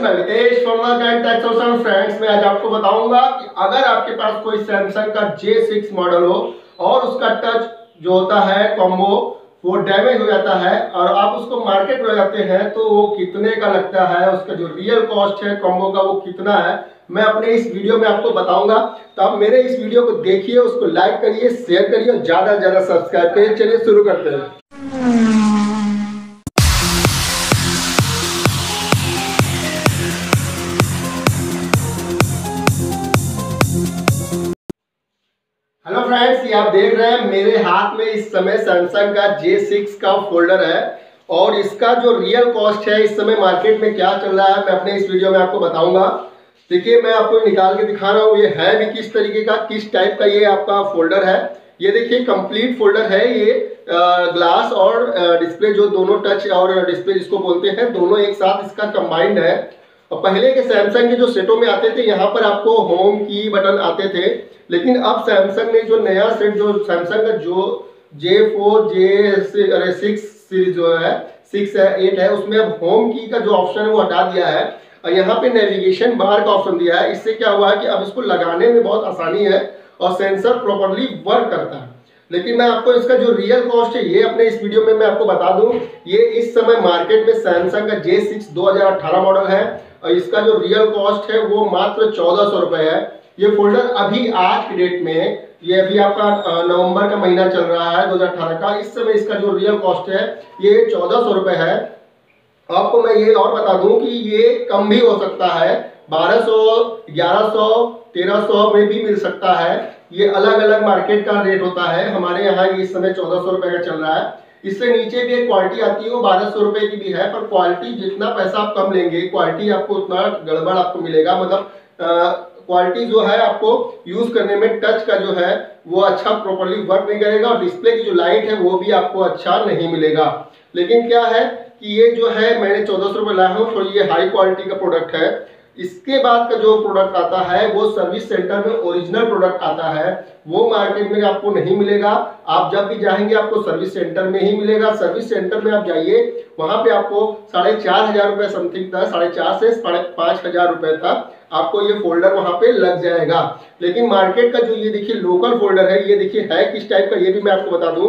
मैं वितेश फ्रेंड्स मैं आज आपको बताऊंगा कि अगर आपके पास कोई सैमसंग का J6 मॉडल हो और उसका टच जो होता है कॉम्बो वो डैमेज हो जाता है और आप उसको मार्केट में जाते हैं तो वो कितने का लगता है, उसका जो रियल कॉस्ट है कॉम्बो का वो कितना है, मैं अपने इस वीडियो में आपको बताऊंगा। तो आप मेरे इस वीडियो को देखिए, उसको लाइक करिए, शेयर करिए और ज्यादा से ज्यादा सब्सक्राइब करिए। चलिए शुरू करते हैं। हेलो फ्रेंड्स, ये आप देख रहे हैं मेरे हाथ में इस समय सैमसंग का J6 का फोल्डर है और इसका जो रियल कॉस्ट है इस समय मार्केट में क्या चल रहा है मैं अपने इस वीडियो में आपको बताऊंगा। देखिए, मैं आपको निकाल के दिखा रहा हूँ ये है भी किस तरीके का, किस टाइप का ये आपका फोल्डर है। ये देखिए कंप्लीट फोल्डर है। ये ग्लास और डिस्प्ले जो दोनों टच और डिस्प्ले जिसको बोलते हैं दोनों एक साथ इसका कंबाइंड है। और पहले के सैमसंग के जो सेटों में आते थे यहाँ पर आपको होम की बटन आते थे, लेकिन अब सैमसंग ने जो नया सेट जो सैमसंग का जो J4 J6 सीरीज जो है 6 है 8 है उसमें अब होम की का जो ऑप्शन है वो हटा दिया है और यहाँ पे नेविगेशन बार का ऑप्शन दिया है। इससे क्या हुआ है कि अब इसको लगाने में बहुत आसानी है और सेंसर प्रॉपरली वर्क करता है। लेकिन मैं आपको इसका जो रियल कॉस्ट है ये अपने इस वीडियो में मैं आपको बता दूं। ये इस समय मार्केट में सैमसंग का J6 2018 मॉडल है और इसका जो रियल कॉस्ट है वो मात्र 1400 रुपए है। ये फोल्डर अभी आज की डेट में, ये अभी आपका नवंबर का महीना चल रहा है 2018 का, इस समय इसका जो रियल कॉस्ट है ये 1400 रुपए है। आपको मैं ये और बता दूं कि ये कम भी हो सकता है, 1200 1100 1300 में भी मिल सकता है। ये अलग अलग मार्केट का रेट होता है। हमारे यहाँ ये इस समय 1400 रुपए का चल रहा है। इससे नीचे भी एक क्वालिटी आती है वो 1200 रुपए की भी है, पर क्वालिटी जितना पैसा आप कम लेंगे क्वालिटी आपको उतना गड़बड़ आपको मिलेगा। मतलब क्वालिटी जो है आपको यूज करने में टच का जो है वो अच्छा प्रॉपर्ली वर्क नहीं करेगा और डिस्प्ले की जो लाइट है वो भी आपको अच्छा नहीं मिलेगा। लेकिन क्या है कि ये जो है मैंने 1400 रुपये लाया हूँ, थोड़ी ये हाई क्वालिटी का प्रोडक्ट है। इसके बाद का जो प्रोडक्ट आता है वो सर्विस सेंटर में ओरिजिनल प्रोडक्ट आता है, वो मार्केट में आपको नहीं मिलेगा। आप जब भी जाएंगे आपको सर्विस सेंटर में ही मिलेगा। सर्विस सेंटर में आप जाइए, वहां पे आपको 4500 रुपये समथिंग तक, 4500 से 5000 रुपये तक आपको ये फोल्डर वहां पे लग जाएगा। लेकिन मार्केट का जो ये देखिए लोकल फोल्डर है, ये देखिए है किस टाइप का ये भी मैं आपको बता दूं।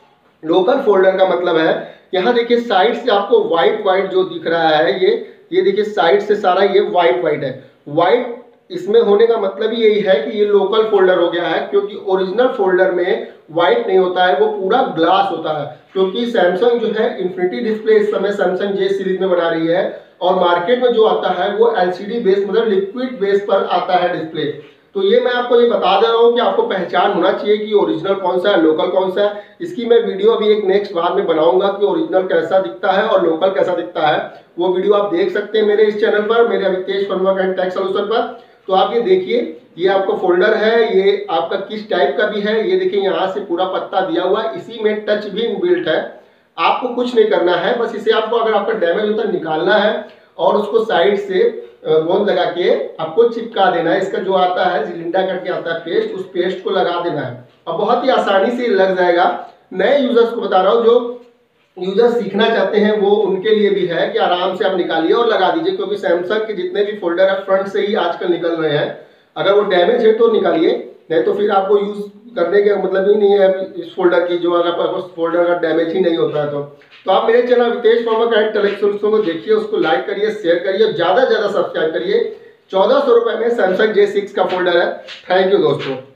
लोकल फोल्डर का मतलब है यहाँ देखिए साइड से आपको व्हाइट जो दिख रहा है, ये देखिए साइड से सारा ये व्हाइट है। व्हाइट इसमें होने का मतलब ही यही है कि ये लोकल फोल्डर हो गया है, क्योंकि ओरिजिनल फोल्डर में व्हाइट नहीं होता है, वो पूरा ग्लास होता है। क्योंकि सैमसंग जो है इन्फिनिटी डिस्प्ले इस समय सैमसंग J सीरीज में बना रही है और मार्केट में जो आता है वो LCD बेस मतलब लिक्विड बेस पर आता है डिस्प्ले। तो ये मैं आपको ये बता दे रहा हूँ कि आपको पहचान होना चाहिए कि ओरिजिनल कौन सा है, लोकल कौन सा है। इसकी मैं वीडियो अभी एक नेक्स्ट बाद में बनाऊंगा कि ओरिजिनल कैसा दिखता है और लोकल कैसा दिखता है। वो वीडियो आप देख सकते हैं मेरे इस चैनल पर, मेरे वितेश टेक सॉल्यूशन पर। तो आप ये देखिए, ये आपका फोल्डर है, ये आपका किस टाइप का भी है। ये देखिए यहाँ से पूरा पत्ता दिया हुआ है, इसी में टच भी इनबिल्ट है। आपको कुछ नहीं करना है, बस इसे आपको अगर आपका डैमेज होता है निकालना है और उसको साइड से गोंद लगा के आपको चिपका देना है। इसका जो आता है जिलिंडा करके आता है पेस्ट, उस पेस्ट को लगा देना है और बहुत ही आसानी से लग जाएगा। नए यूजर्स को बता रहा हूँ, जो यूजर्स सीखना चाहते हैं वो उनके लिए भी है कि आराम से आप निकालिए और लगा दीजिए, क्योंकि सैमसंग के जितने भी फोल्डर है फ्रंट से ही आजकल निकल रहे हैं। अगर वो डैमेज है तो निकालिए, नहीं तो फिर आपको यूज करने का मतलब ही नहीं है इस फोल्डर की, जो अगर फोल्डर का डैमेज ही नहीं होता है तो आप मेरे चैनल वितेश टेक सॉल्यूशन को देखिए, उसको लाइक करिए, शेयर करिए, ज्यादा से ज्यादा सब्सक्राइब करिए। 1400 रुपये में सैमसंग J6 का फोल्डर है। थैंक यू दोस्तों।